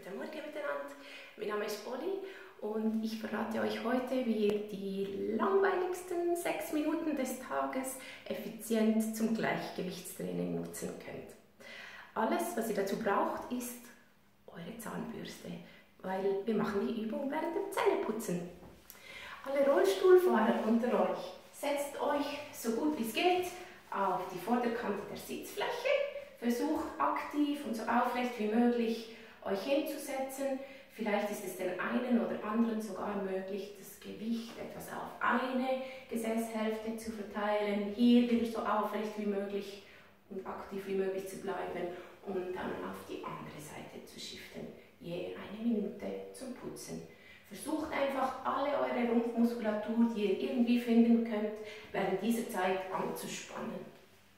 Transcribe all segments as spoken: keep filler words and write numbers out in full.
Guten Morgen miteinander, mein Name ist Olli und ich verrate euch heute, wie ihr die langweiligsten sechs Minuten des Tages effizient zum Gleichgewichtstraining nutzen könnt. Alles, was ihr dazu braucht, ist eure Zahnbürste, weil wir machen die Übung während dem Zähneputzen. Alle Rollstuhlfahrer unter euch, setzt euch so gut wie es geht auf die Vorderkante der Sitzfläche. Versucht aktiv und so aufrecht wie möglich euch hinzusetzen. Vielleicht ist es den einen oder anderen sogar möglich, das Gewicht etwas auf eine Gesäßhälfte zu verteilen. Hier wieder so aufrecht wie möglich und aktiv wie möglich zu bleiben und dann auf die andere Seite zu shiften. Je eine Minute zum Putzen. Versucht einfach alle eure Rumpfmuskulatur, die ihr irgendwie finden könnt, während dieser Zeit anzuspannen.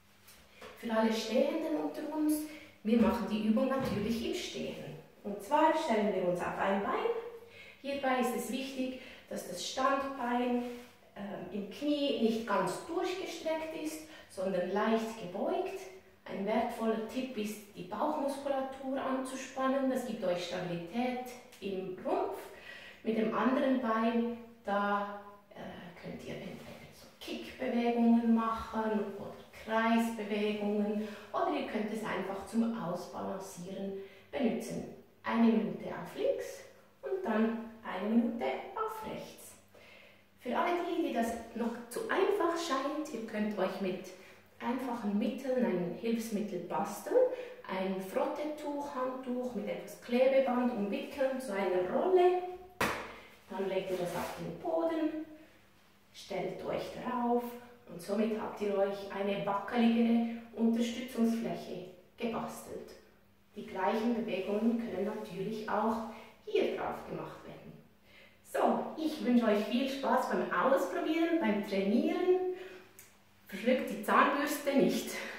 Für alle Stehenden unter uns, wir machen die Übung natürlich im Stehen. Und zwar stellen wir uns auf ein Bein. Hierbei ist es wichtig, dass das Standbein äh, im Knie nicht ganz durchgestreckt ist, sondern leicht gebeugt. Ein wertvoller Tipp ist, die Bauchmuskulatur anzuspannen. Das gibt euch Stabilität im Rumpf. Mit dem anderen Bein, da äh, könnt ihr entweder so Kickbewegungen machen oder Kreisbewegungen oder ihr könnt es einfach zum Ausbalancieren benutzen. Eine Minute auf links und dann eine Minute auf rechts. Für alle die, die das noch zu einfach scheint, ihr könnt euch mit einfachen Mitteln ein Hilfsmittel basteln. Ein Frottetuch, Handtuch mit etwas Klebeband umwickeln zu einer Rolle. Dann legt ihr das auf den Boden, stellt euch darauf und somit habt ihr euch eine wackeligere Unterstützungsfläche gebastelt. Die gleichen Bewegungen können natürlich auch hier drauf gemacht werden. So, ich wünsche euch viel Spaß beim Ausprobieren, beim Trainieren. Verschluckt die Zahnbürste nicht.